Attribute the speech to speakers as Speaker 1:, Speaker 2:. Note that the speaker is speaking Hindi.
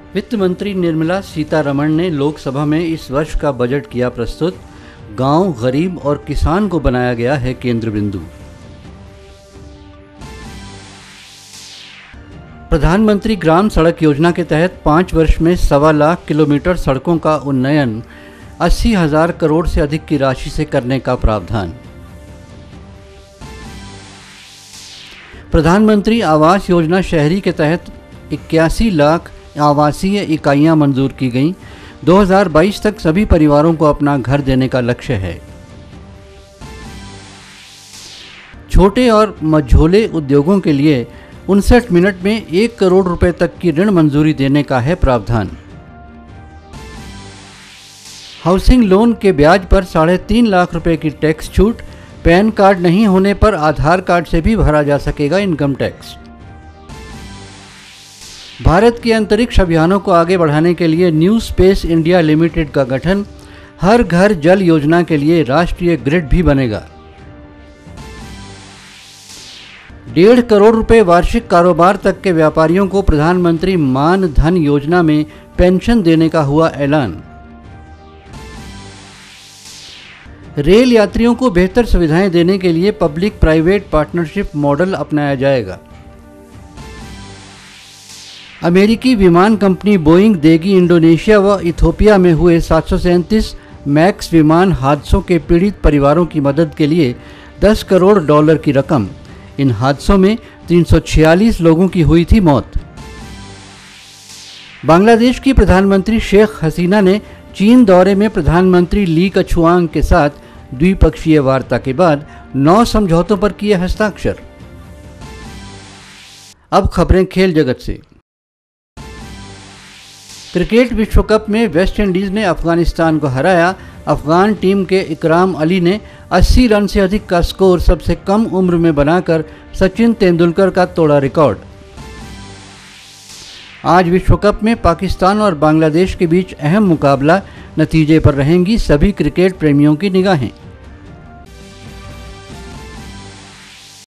Speaker 1: वित्त मंत्री निर्मला सीतारमण ने लोकसभा में इस वर्ष का बजट किया प्रस्तुत। गांव, गरीब और किसान को बनाया गया है केंद्र बिंदु। प्रधानमंत्री ग्राम सड़क योजना के तहत 5 वर्ष में 1.25 लाख किलोमीटर सड़कों का उन्नयन 80,000 करोड़ से अधिक की राशि से करने का प्रावधान। प्रधानमंत्री आवास योजना शहरी के तहत 81 लाख आवासीय इकाइयां मंजूर की गईं। 2022 तक सभी परिवारों को अपना घर देने का लक्ष्य है। छोटे और मझोले उद्योगों के लिए 59 मिनट में 1 करोड़ रुपए तक की ऋण मंजूरी देने का है प्रावधान। हाउसिंग लोन के ब्याज पर 3.5 लाख रुपए की टैक्स छूट। पैन कार्ड नहीं होने पर आधार कार्ड से भी भरा जा सकेगा इनकम टैक्स। भारत के अंतरिक्ष अभियानों को आगे बढ़ाने के लिए न्यू स्पेस इंडिया लिमिटेड का गठन। हर घर जल योजना के लिए राष्ट्रीय ग्रिड भी बनेगा। 1.5 करोड़ रुपए वार्षिक कारोबार तक के व्यापारियों को प्रधानमंत्री मान धन योजना में पेंशन देने का हुआ ऐलान। रेल यात्रियों को बेहतर सुविधाएं देने के लिए पब्लिक प्राइवेट पार्टनरशिप मॉडल अपनाया जाएगा। अमेरिकी विमान कंपनी बोइंग देगी इंडोनेशिया व इथियोपिया में हुए 737 मैक्स विमान हादसों के पीड़ित परिवारों की मदद के लिए $10 करोड़ की रकम। इन हादसों में 346 लोगों की हुई थी मौत। बांग्लादेश की प्रधानमंत्री शेख हसीना ने चीन दौरे में प्रधानमंत्री ली कछुआंग के साथ द्विपक्षीय वार्ता के बाद 9 समझौतों पर किए हस्ताक्षर। अब खबरें खेल जगत से। क्रिकेट विश्व कप में वेस्टइंडीज ने अफगानिस्तान को हराया। अफगान टीम के इकराम अली ने 80 रन से अधिक का स्कोर सबसे कम उम्र में बनाकर सचिन तेंदुलकर का तोड़ा रिकॉर्ड। आज विश्व कप में पाकिस्तान और बांग्लादेश के बीच अहम मुकाबला। नतीजे पर रहेंगी सभी क्रिकेट प्रेमियों की निगाहें।